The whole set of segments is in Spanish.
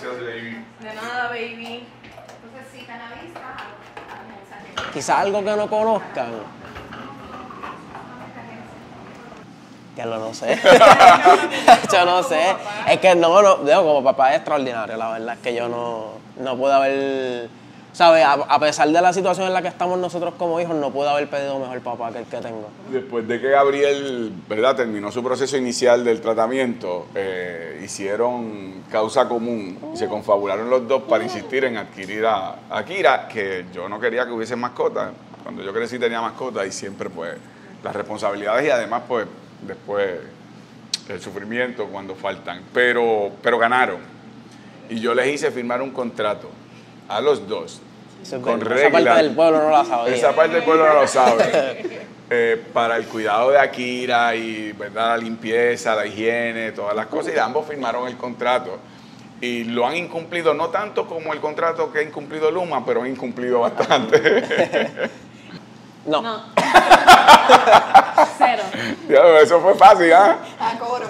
Gracias, baby. De nada, baby. Entonces, si están a la vista, a mensaje. Quizás algo que no conozcan. Que no sé. Yo no sé. Es que no, digo, como papá es extraordinario, la verdad es que yo no puedo haber, ¿sabes? A pesar de la situación en la que estamos nosotros como hijos, no puedo haber pedido mejor papá que el que tengo. Después de que Gabriel, ¿verdad?, terminó su proceso inicial del tratamiento, hicieron causa común y se confabularon los dos para insistir en adquirir a Kira, que yo no quería que hubiese mascota. Cuando yo crecí tenía mascota y siempre, pues, las responsabilidades y además, pues, después el sufrimiento cuando faltan. Pero ganaron. Y yo les hice firmar un contrato a los dos. Con reglas. Esa parte del pueblo no la sabía. Esa parte del pueblo no lo sabe. Para el cuidado de Akira y, ¿verdad?, la limpieza, la higiene, todas las cosas. Y ambos firmaron el contrato. Y lo han incumplido, no tanto como el contrato que ha incumplido Luma, pero han incumplido bastante. No. Cero. Ya, eso fue fácil, ¿ah? A coro.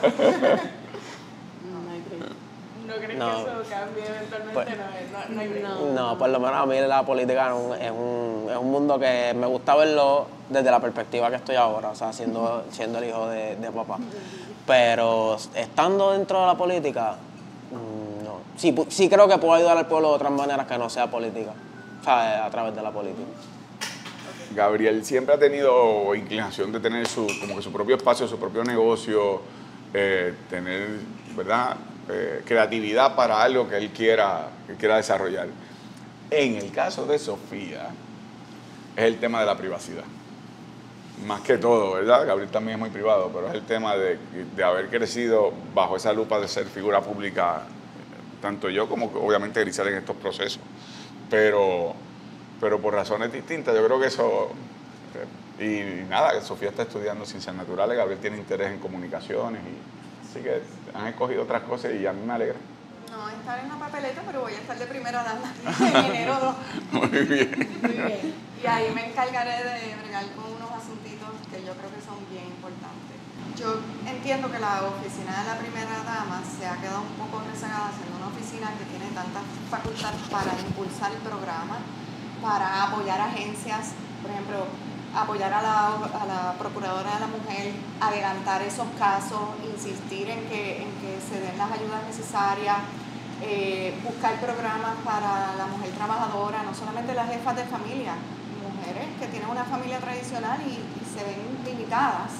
¿No crees No. que eso cambie eventualmente? Pues, no hay break. No, por lo menos a mí la política es un mundo que me gusta verlo desde la perspectiva que estoy ahora, o sea, siendo el hijo de papá. Pero estando dentro de la política, no. Sí creo que puedo ayudar al pueblo de otras maneras que no sea política, o sea, a través de la política. Gabriel siempre ha tenido inclinación de tener como que su propio espacio, su propio negocio, tener, ¿verdad?, creatividad para algo que él quiera desarrollar. En el caso de Sofía, es el tema de la privacidad. Más que todo, ¿verdad? Gabriel también es muy privado, pero es el tema de haber crecido bajo esa lupa de ser figura pública, tanto yo como obviamente Grisel en estos procesos. Pero por razones distintas, yo creo que eso... Y nada, Sofía está estudiando ciencias naturales, Gabriel tiene interés en comunicaciones, y así que han escogido otras cosas y a mí me alegra. No estar en la papeleta, pero voy a estar de primera dama en enero 2. Muy bien. Muy bien. Y ahí me encargaré de bregar con unos asuntitos que yo creo que son bien importantes. Yo entiendo que la oficina de la primera dama se ha quedado un poco rezagada siendo una oficina que tiene tantas facultades para impulsar el programa, para apoyar agencias, por ejemplo, apoyar a la Procuradora de la Mujer, adelantar esos casos, insistir en que se den las ayudas necesarias, buscar programas para la mujer trabajadora, no solamente las jefas de familia, mujeres que tienen una familia tradicional y se ven limitadas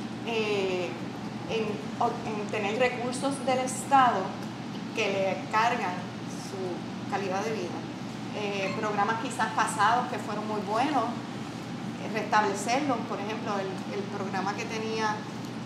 en tener recursos del Estado que le cargan su calidad de vida. Programas quizás pasados que fueron muy buenos, restablecerlos, por ejemplo, el programa que tenía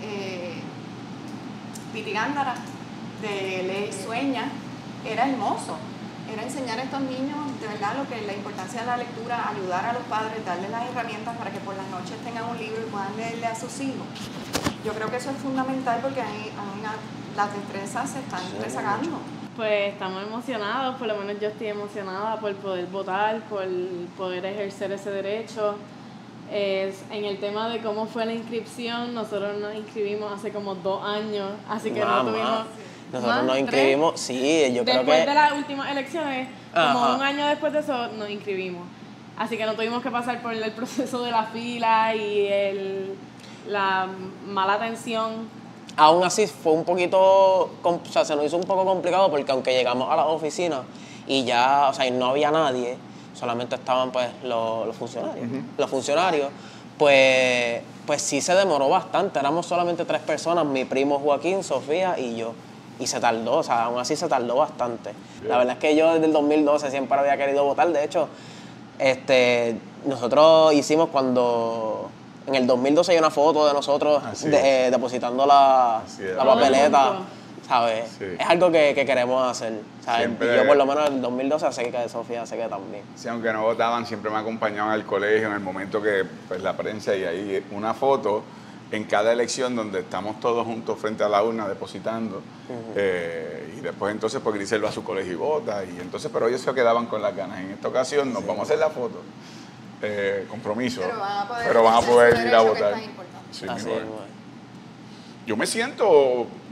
Piti Gándara de Ley Sueña era hermoso, era enseñar a estos niños de verdad la importancia de la lectura, ayudar a los padres, darles las herramientas para que por las noches tengan un libro y puedan leerle a sus hijos. Yo creo que eso es fundamental porque las destrezas se están rezagando. Pues estamos emocionados, por lo menos yo estoy emocionada por poder votar, por poder ejercer ese derecho. En el tema de cómo fue la inscripción, nosotros nos inscribimos hace como 2 años, así que no tuvimos... Nosotros nos inscribimos, sí, yo creo que... Después de las últimas elecciones, como Ajá. 1 año después de eso, nos inscribimos. Así que no tuvimos que pasar por el proceso de la fila y la mala atención. Aún así fue un poquito, o sea, se nos hizo un poco complicado porque aunque llegamos a la oficina y ya, o sea, y no había nadie, solamente estaban pues los funcionarios. Los funcionarios, pues sí se demoró bastante, éramos solamente 3 personas, mi primo Joaquín, Sofía y yo. Y se tardó, o sea, aún así se tardó bastante. La verdad es que yo desde el 2012 siempre había querido votar, de hecho, nosotros hicimos cuando... En el 2012 hay una foto de nosotros depositando la papeleta, ¿sabes? Sí. Es algo que queremos hacer, ¿sabes? Siempre, yo por lo menos en el 2012 sé que Sofía sé que también. Sí, aunque no votaban, siempre me acompañaban al colegio en el momento que pues, la prensa y ahí una foto en cada elección donde estamos todos juntos frente a la urna depositando. Y después entonces pues Grisel va a su colegio y vota. Y entonces, pero ellos se quedaban con las ganas. En esta ocasión nos vamos a hacer la foto. Compromiso, pero van a poder ir a votar. Sí, así yo me siento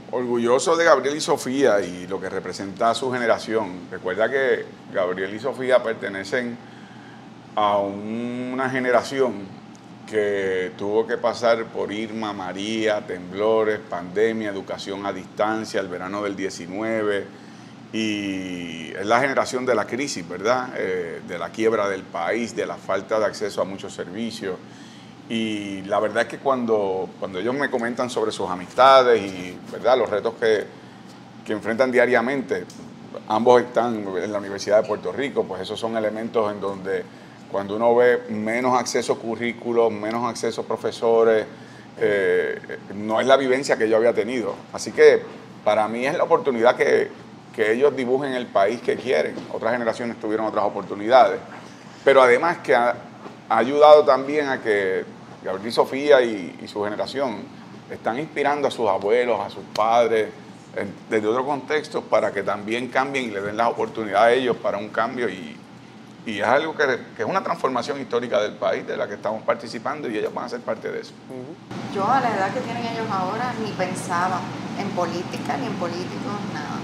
orgulloso de Gabriel y Sofía y lo que representa a su generación. Recuerda que Gabriel y Sofía pertenecen a una generación que tuvo que pasar por Irma, María, temblores, pandemia, educación a distancia, el verano del 19, y es la generación de la crisis, ¿verdad? De la quiebra del país, de la falta de acceso a muchos servicios. Y la verdad es que cuando ellos me comentan sobre sus amistades y, ¿verdad?, los retos que enfrentan diariamente, ambos están en la Universidad de Puerto Rico, pues esos son elementos en donde cuando uno ve menos acceso a currículos, menos acceso a profesores, no es la vivencia que yo había tenido. Así que para mí es la oportunidad que ellos dibujen el país que quieren. Otras generaciones tuvieron otras oportunidades, pero además que ha ayudado también a que Gabriel y Sofía y su generación están inspirando a sus abuelos, a sus padres, desde otros contextos, para que también cambien y le den las oportunidades a ellos para un cambio. Y es algo que es una transformación histórica del país, de la que estamos participando, y ellos van a ser parte de eso. Yo a la edad que tienen ellos ahora ni pensaba en política, ni en políticos, nada.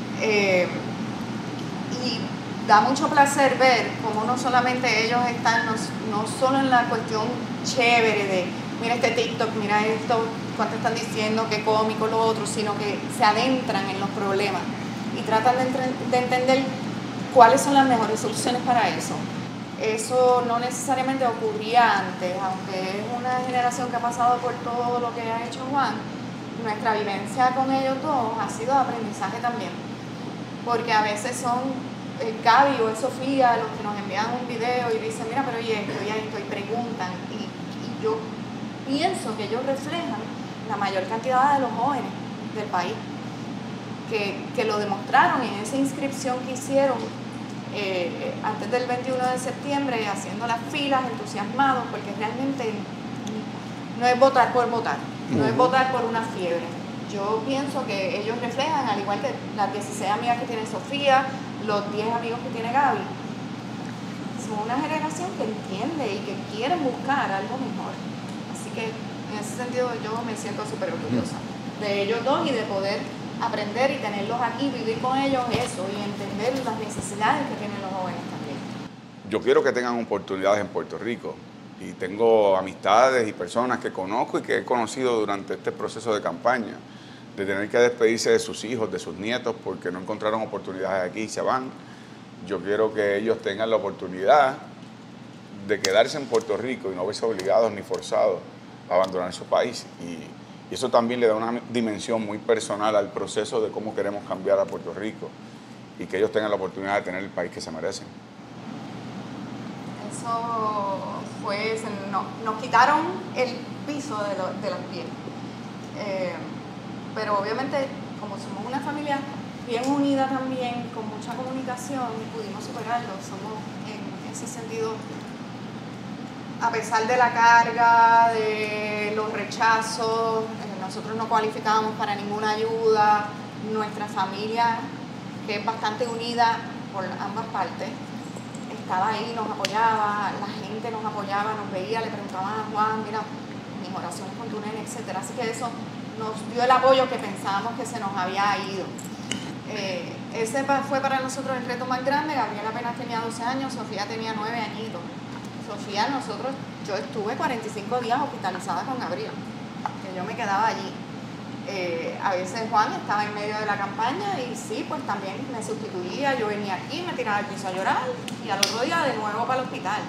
Y da mucho placer ver cómo no solamente ellos están, no solo en la cuestión chévere de mira este TikTok, mira esto, cuánto están diciendo, qué cómico, lo otro, sino que se adentran en los problemas y tratan de entender cuáles son las mejores soluciones para eso. Eso no necesariamente ocurría antes, aunque es una generación que ha pasado por todo lo que ha hecho Juan. Nuestra vivencia con ellos dos ha sido de aprendizaje también, porque a veces son Gaby o Sofía los que nos envían un video y dicen, mira, pero y esto, y preguntan, y yo pienso que ellos reflejan la mayor cantidad de los jóvenes del país, que lo demostraron en esa inscripción que hicieron antes del 21 de septiembre, haciendo las filas, entusiasmados, porque realmente no es votar por votar, no es votar por una fiebre. Yo pienso que ellos reflejan, al igual que las 16 amigas que tiene Sofía, los 10 amigos que tiene Gaby, son una generación que entiende y que quiere buscar algo mejor. Así que en ese sentido yo me siento súper orgullosa de ellos dos y de poder aprender y tenerlos aquí, vivir con ellos eso y entender las necesidades que tienen los jóvenes también. Yo quiero que tengan oportunidades en Puerto Rico, y tengo amistades y personas que conozco y que he conocido durante este proceso de campaña, de tener que despedirse de sus hijos, de sus nietos, porque no encontraron oportunidades aquí y se van. Yo quiero que ellos tengan la oportunidad de quedarse en Puerto Rico y no verse obligados ni forzados a abandonar su país. Y eso también le da una dimensión muy personal al proceso de cómo queremos cambiar a Puerto Rico, y que ellos tengan la oportunidad de tener el país que se merecen. Eso fue, nos quitaron el piso de los pies. Pero obviamente, como somos una familia bien unida también, con mucha comunicación, pudimos superarlo. Somos en ese sentido, a pesar de la carga, de los rechazos, nosotros no cualificábamos para ninguna ayuda. Nuestra familia, que es bastante unida por ambas partes, estaba ahí, nos apoyaba, la gente nos apoyaba, nos veía, le preguntaban a Juan, mira, mis oraciones con tu nene, etc. Así que eso nos dio el apoyo que pensábamos que se nos había ido. Ese fue para nosotros el reto más grande. Gabriel apenas tenía 12 años, Sofía tenía 9 añitos. Sofía, yo estuve 45 días hospitalizada con Gabriel, que yo me quedaba allí. A veces Juan estaba en medio de la campaña y sí, pues también me sustituía. Yo venía aquí, me tiraba al piso a llorar y al otro día de nuevo para el hospital.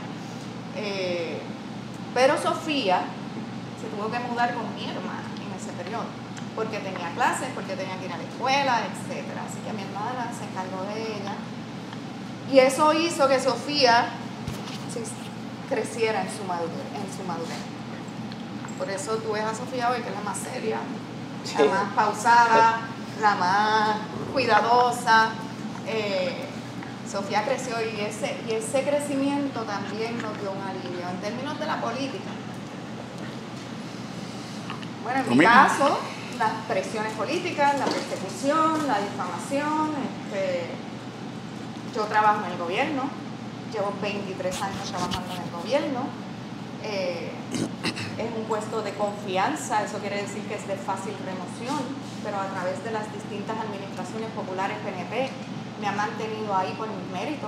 Pero Sofía se tuvo que mudar con mi hermana en ese periodo, porque tenía clases, porque tenía que ir a la escuela, etc. Así que mi hermana se encargó de ella. Y eso hizo que Sofía creciera en su madurez. Por eso tú ves a Sofía hoy, que es la más seria, sí, la más pausada, la más cuidadosa. Sofía creció y ese crecimiento también nos dio un alivio. En términos de la política, bueno, en mi caso, las presiones políticas, la persecución, la difamación. Yo trabajo en el gobierno, llevo 23 años trabajando en el gobierno. Es un puesto de confianza, eso quiere decir que es de fácil remoción, pero a través de las distintas administraciones populares PNP me ha mantenido ahí por mis méritos.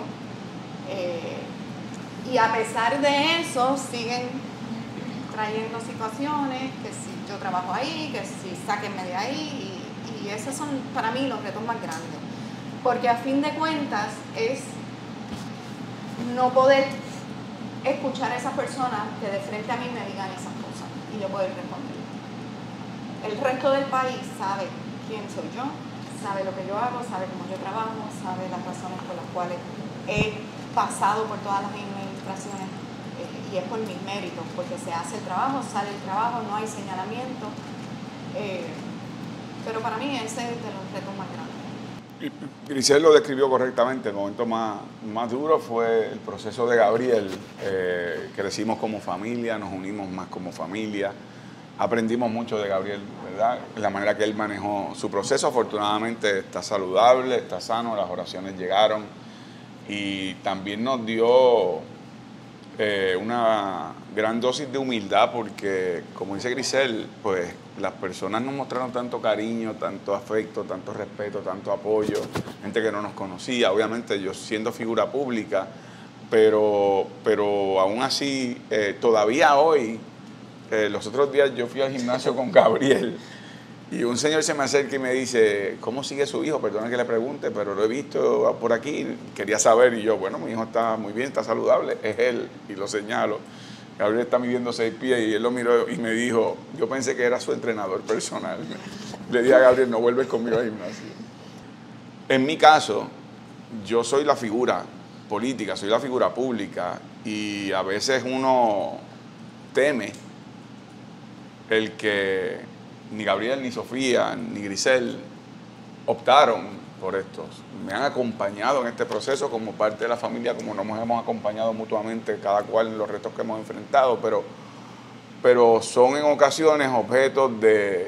Y a pesar de eso, siguen trayendo situaciones, que si yo trabajo ahí, que si sáquenme de ahí, y esos son para mí los retos más grandes. Porque a fin de cuentas es no poder escuchar a esas personas que de frente a mí me digan esas cosas y yo poder responder. El resto del país sabe quién soy yo, sabe lo que yo hago, sabe cómo yo trabajo, sabe las razones por las cuales he pasado por todas las administraciones y es por mis méritos, porque se hace el trabajo, sale el trabajo, no hay señalamiento. Pero para mí ese es de los retos más grandes. Grisel lo describió correctamente. El momento más duro fue el proceso de Gabriel. Crecimos como familia, nos unimos más como familia. Aprendimos mucho de Gabriel, ¿verdad? La manera que él manejó su proceso. Afortunadamente está saludable, está sano, las oraciones llegaron. Y también nos dio una gran dosis de humildad porque, como dice Grisel, pues las personas nos mostraron tanto cariño, tanto afecto, tanto respeto, tanto apoyo, gente que no nos conocía, obviamente yo siendo figura pública, pero aún así, todavía hoy, los otros días yo fui al gimnasio con Gabriel y un señor se me acerca y me dice, ¿cómo sigue su hijo? Perdona que le pregunte, pero lo he visto por aquí, quería saber, y yo, bueno, mi hijo está muy bien, está saludable, es él, y lo señalo. Gabriel está midiendo 6 pies y él lo miró y me dijo, yo pensé que era su entrenador personal. Le dije a Gabriel, no vuelves conmigo al gimnasio. En mi caso, yo soy la figura política, soy la figura pública y a veces uno teme el que ni Gabriel, ni Sofía, ni Grisel optaron por estos. Me han acompañado en este proceso como parte de la familia, como nos hemos acompañado mutuamente, cada cual en los retos que hemos enfrentado, pero son en ocasiones objetos de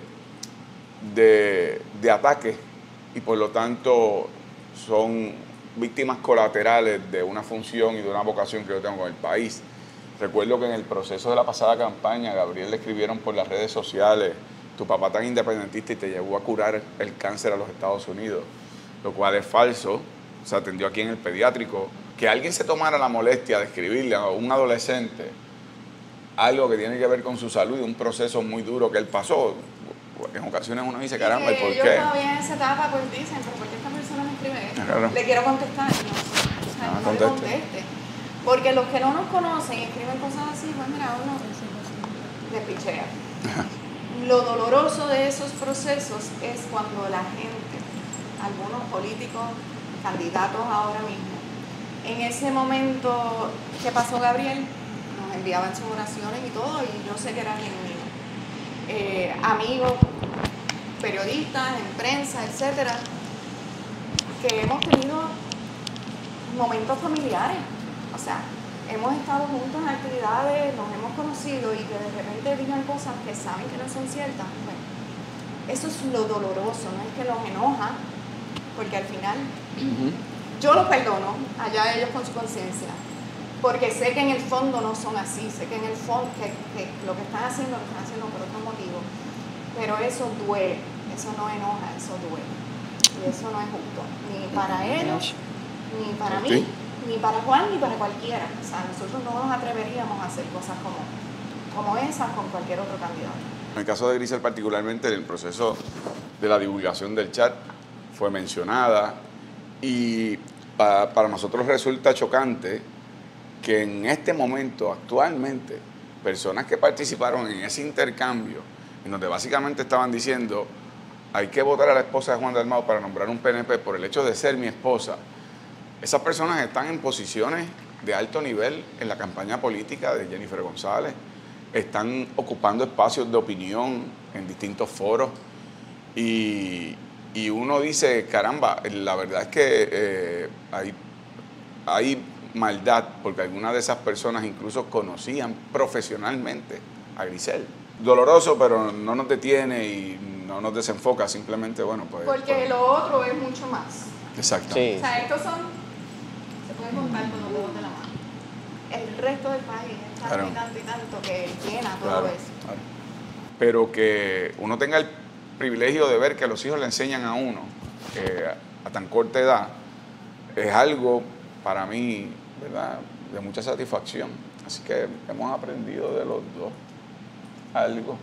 ataque y por lo tanto son víctimas colaterales de una función y de una vocación que yo tengo con el país. Recuerdo que en el proceso de la pasada campaña, a Gabriel le escribieron por las redes sociales, tu papá tan independentista y te llevó a curar el cáncer a los Estados Unidos, lo cual es falso. Se atendió aquí en el pediátrico. Que alguien se tomara la molestia de escribirle a un adolescente algo que tiene que ver con su salud y un proceso muy duro que él pasó, en ocasiones uno dice, caramba, ¿y por qué? Ellos todavía en esa etapa pues dicen, pero ¿por qué esta persona me escribe esto? Claro. Le quiero contestar, no le conteste. Porque los que no nos conocen y escriben cosas así, pues mira, uno le pichea. Lo doloroso de esos procesos es cuando la gente, algunos políticos, candidatos ahora mismo, en ese momento que pasó Gabriel, nos enviaban sus oraciones y todo, y yo sé que era genuino. Amigos, periodistas, en prensa, etcétera, que hemos tenido momentos familiares, o sea, hemos estado juntos en actividades, nos hemos conocido y que de repente digan cosas que saben que no son ciertas. Bueno, eso es lo doloroso, no es que los enoja, porque al final yo los perdono, allá ellos con su conciencia, porque sé que en el fondo no son así, sé que en el fondo que lo que están haciendo por otro motivo, pero eso duele, eso no enoja, eso duele, y eso no es justo, ni para ellos, ni para mí. Ni para Juan, ni para cualquiera. O sea, nosotros no nos atreveríamos a hacer cosas como esas con cualquier otro candidato. En el caso de Grisel particularmente, el proceso de la divulgación del chat fue mencionada y para nosotros resulta chocante que en este momento, actualmente, personas que participaron en ese intercambio, en donde básicamente estaban diciendo hay que votar a la esposa de Juan Dalmau para nombrar un PNP por el hecho de ser mi esposa, esas personas están en posiciones de alto nivel en la campaña política de Jennifer González, están ocupando espacios de opinión en distintos foros y uno dice, caramba, la verdad es que hay maldad porque algunas de esas personas incluso conocían profesionalmente a Grisel. Doloroso, pero no nos detiene y no nos desenfoca, simplemente, bueno, pues... Porque lo otro es mucho más. Exacto. Sí. O sea, estos son... se pueden contar con los dedos de la mano. el resto del país es tanto Claro. y tanto y tanto que llena todo Claro, eso. claro. Pero que uno tenga el privilegio de ver que los hijos le enseñan a uno a tan corta edad, es algo para mí, ¿verdad?, de mucha satisfacción. Así que hemos aprendido de los dos algo.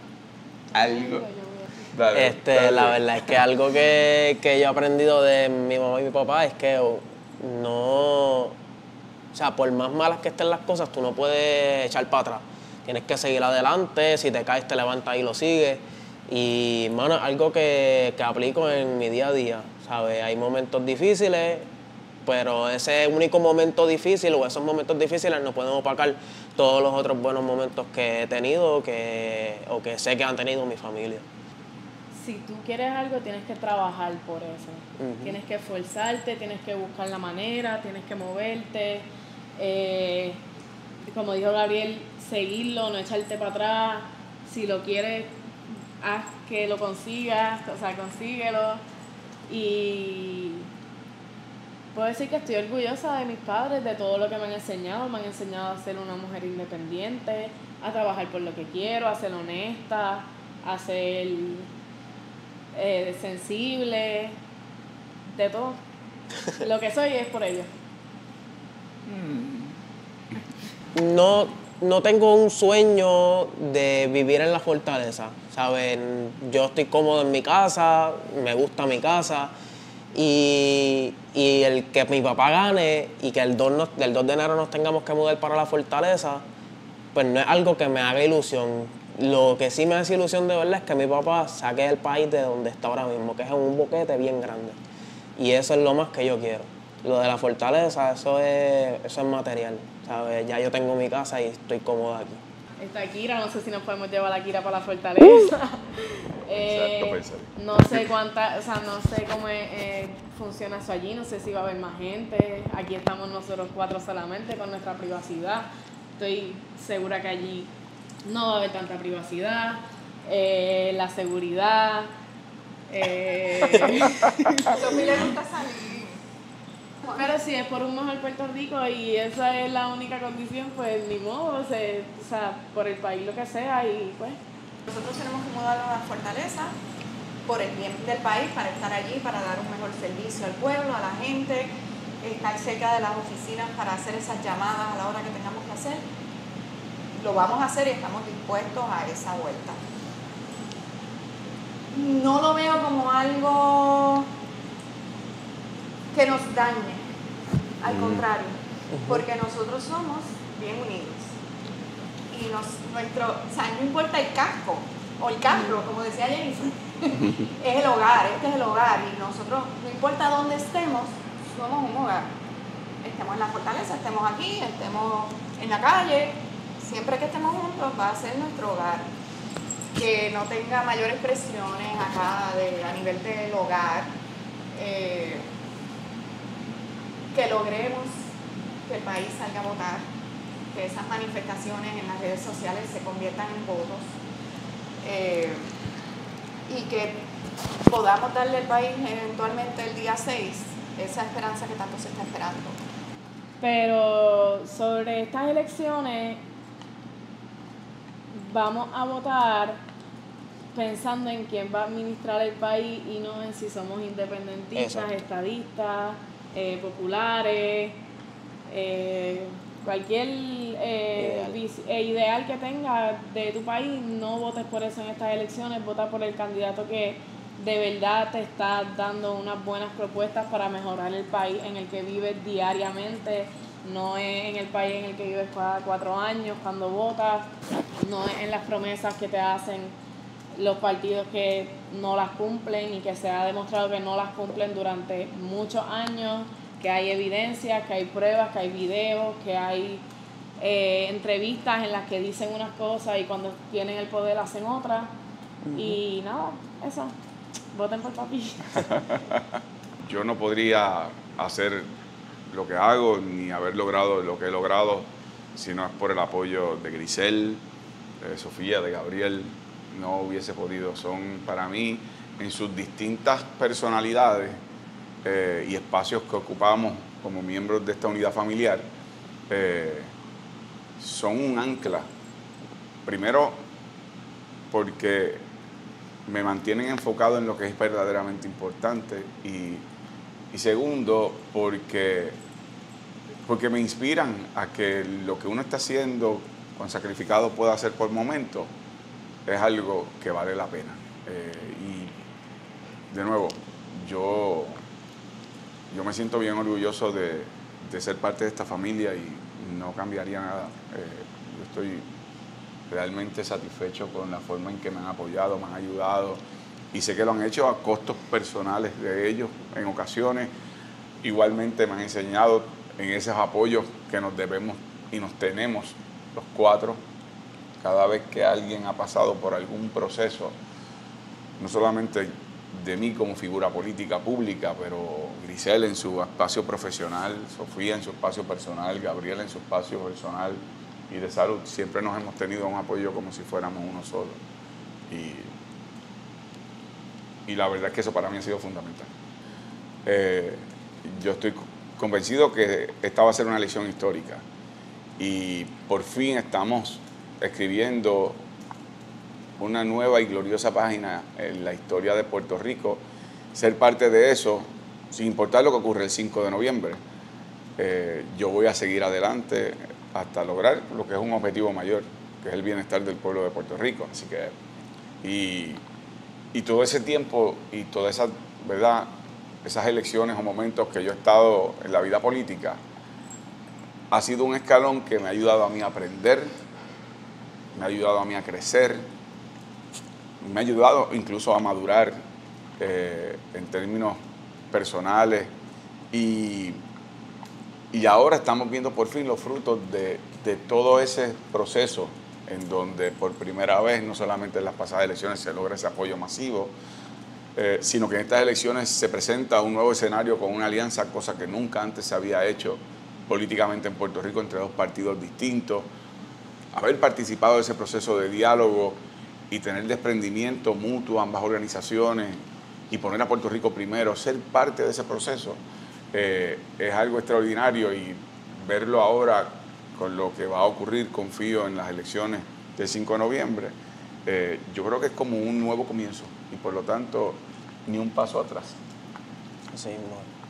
Dale, dale. La verdad es que algo que yo he aprendido de mi mamá y mi papá es que no, o sea, por más malas que estén las cosas, tú no puedes echar para atrás. Tienes que seguir adelante, si te caes te levantas y lo sigues. Y, mano, algo que aplico en mi día a día, ¿sabes? Hay momentos difíciles, pero ese único momento difícil o esos momentos difíciles no pueden opacar todos los otros buenos momentos que he tenido o que sé que han tenido mi familia. Si tú quieres algo, tienes que trabajar por eso. Tienes que esforzarte, tienes que buscar la manera, tienes que moverte. Como dijo Gabriel, seguirlo, no echarte para atrás. Si lo quieres, haz que lo consigas, o sea, consíguelo. Y puedo decir que estoy orgullosa de mis padres, de todo lo que me han enseñado. Me han enseñado a ser una mujer independiente, a trabajar por lo que quiero, a ser honesta, a ser sensible, de todo. Lo que soy es por ellos. No tengo un sueño de vivir en la fortaleza, ¿saben? Yo estoy cómodo en mi casa, me gusta mi casa y el que mi papá gane y que el 2 de enero nos tengamos que mudar para la fortaleza, pues no es algo que me haga ilusión. Lo que sí me hace ilusión de verdad es que mi papá saque el país de donde está ahora mismo, que es en un boquete bien grande. Y eso es lo más que yo quiero. Lo de la fortaleza, eso es material, ¿sabes? Ya yo tengo mi casa y estoy cómodo aquí. Está Kira, no sé si nos podemos llevar a Kira para la fortaleza. No sé no sé cómo funciona eso allí, no sé si va a haber más gente. Aquí estamos nosotros 4 solamente con nuestra privacidad. Estoy segura que allí no va a haber tanta privacidad. La seguridad. Sophie le gusta salir. Pero si es por un mejor Puerto Rico y esa es la única condición, pues ni modo, o sea, por el país lo que sea y pues. Nosotros tenemos que mudarnos a la fortaleza por el bien del país, para estar allí, para dar un mejor servicio al pueblo, a la gente, estar cerca de las oficinas para hacer esas llamadas a la hora que tengamos que hacer. Lo vamos a hacer y estamos dispuestos a esa vuelta. No lo veo como algo que nos dañe, al contrario, porque nosotros somos bien unidos. Y o sea, no importa el casco o el carro, como decía Jennifer, es el hogar, este es el hogar. Y nosotros, no importa dónde estemos, somos un hogar. Estemos en la fortaleza, estemos aquí, estemos en la calle, siempre que estemos juntos va a ser nuestro hogar. Que no tenga mayores presiones acá a nivel del hogar. Que logremos que el país salga a votar, que esas manifestaciones en las redes sociales se conviertan en votos y que podamos darle al país eventualmente el día 6 esa esperanza que tanto se está esperando. Pero sobre estas elecciones vamos a votar pensando en quién va a administrar el país y no en si somos independentistas, Exacto. estadistas, populares, cualquier ideal que tenga de tu país. No votes por eso en estas elecciones, vota por el candidato que de verdad te está dando unas buenas propuestas para mejorar el país en el que vives diariamente. No es en el país en el que vives cada 4 años cuando votas, no es en las promesas que te hacen los partidos que no las cumplen y que se ha demostrado que no las cumplen durante muchos años, que hay evidencias, que hay pruebas, que hay videos, que hay entrevistas en las que dicen unas cosas y cuando tienen el poder hacen otras. Y nada, eso, voten por papi. Yo no podría hacer lo que hago ni haber logrado lo que he logrado si no es por el apoyo de Grisel, de Sofía, de Gabriel. No hubiese podido. Son para mí, en sus distintas personalidades y espacios que ocupamos como miembros de esta unidad familiar, son un ancla. Primero, porque me mantienen enfocado en lo que es verdaderamente importante y segundo, porque me inspiran a que lo que uno está haciendo con sacrificado pueda hacer por momento es algo que vale la pena. Y de nuevo, yo me siento bien orgulloso de ser parte de esta familia y no cambiaría nada. Yo estoy realmente satisfecho con la forma en que me han apoyado, me han ayudado y sé que lo han hecho a costos personales de ellos en ocasiones. Igualmente me han enseñado en esos apoyos que nos debemos y nos tenemos los cuatro cada vez que alguien ha pasado por algún proceso, no solamente de mí como figura política pública, pero Grisel en su espacio profesional, Sofía en su espacio personal, Gabriela en su espacio personal y de salud, siempre nos hemos tenido un apoyo como si fuéramos uno solo. Y la verdad es que eso para mí ha sido fundamental. Yo estoy convencido que esta va a ser una elección histórica y por fin estamos escribiendo una nueva y gloriosa página en la historia de Puerto Rico. Ser parte de eso, sin importar lo que ocurre el 5 de noviembre, yo voy a seguir adelante hasta lograr lo que es un objetivo mayor, que es el bienestar del pueblo de Puerto Rico. Así que, y todo ese tiempo y toda esa, ¿verdad?, esas elecciones o momentos que yo he estado en la vida política, ha sido un escalón que me ha ayudado a mí a aprender, me ha ayudado a mí a crecer, me ha ayudado incluso a madurar en términos personales y ahora estamos viendo por fin los frutos de todo ese proceso en donde por primera vez, no solamente en las pasadas elecciones se logra ese apoyo masivo, sino que en estas elecciones se presenta un nuevo escenario con una alianza, cosa que nunca antes se había hecho políticamente en Puerto Rico entre dos partidos distintos. Haber participado de ese proceso de diálogo y tener desprendimiento mutuo a ambas organizaciones y poner a Puerto Rico primero, ser parte de ese proceso, es algo extraordinario y verlo ahora con lo que va a ocurrir, confío en las elecciones del 5 de noviembre, yo creo que es como un nuevo comienzo y por lo tanto ni un paso atrás. Sí, no.